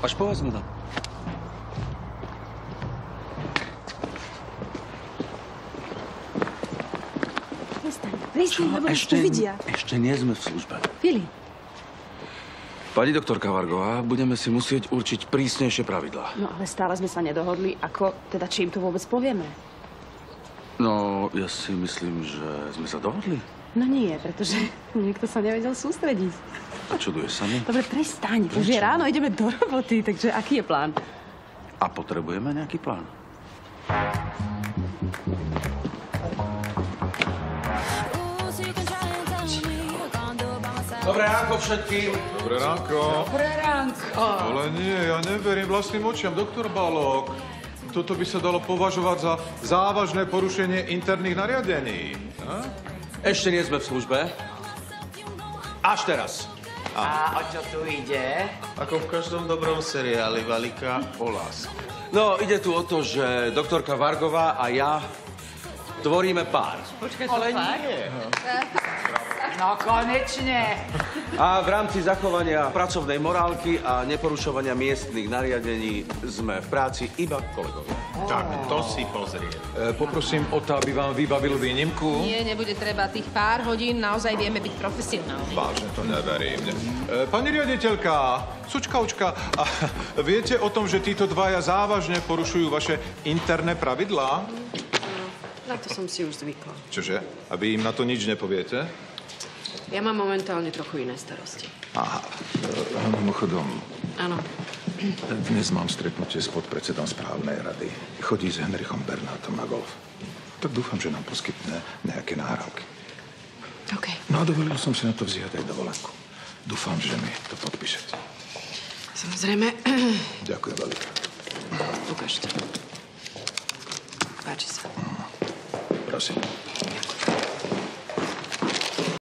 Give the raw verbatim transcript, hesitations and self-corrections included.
Až po vás mu dám. Pristaň, pristaň, lebo nás tu vidia. Ešte nie sme v službe. Filip. Pani doktorka Vargová, budeme si musieť určiť prísnejšie pravidlá. No ale stále sme sa nedohodli, ako, teda či im to vôbec povieme. No, ja si myslím, že sme sa dohodli. No nie, pretože niekto sa nevedel sústrediť. A čuduješ sa mi? Dobre, prestaň. Už je ráno, ideme do roboty, takže aký je plán? A potrebujeme nejaký plán? Dobré ránko všetkým. Dobré ránko. Dobré ránko. Ale nie, ja neverím vlastným očiam, doktor Balok. Toto by sa dalo považovať za závažné porušenie interných nariadení. A? Ešte nie sme v službe. Až teraz. A o čo tu ide? Ako v každom dobrom seriáli, Valika o lásku. No, ide tu o to, že doktorka Vargová a ja tvoríme pár. Počkaj, ale nie. No konečne. A v rámci zachovania pracovnej morálky a neporušovania miestnych nariadení sme v práci iba kolegovia. Tak, to si pozrie. E, poprosím o to, aby vám vybavil výnimku. Nie, nebude treba tých pár hodín, naozaj vieme byť profesionálni. Vážne to neverím. E, pani riaditeľka, Sučkaučka, a viete o tom, že títo dvaja závažne porušujú vaše interné pravidlá? Na to som si už zvykla. Čože? A vy im na to nič nepoviete? Ja mám momentálne trochu iné starosti. Aha. E, mimochodom, Áno. dnes mám stretnutie s podpredsedom správnej rady. Chodí s Henrichom Bernátom na golf. Tak dúfam, že nám poskytne nejaké nahrávky. OK. No a dovolil som si na to vziať aj dovolenku. Dúfam, že mi to podpíšete. Samozrejme. Ďakujem, Valika. Ukážte. Páči sa. Prosím.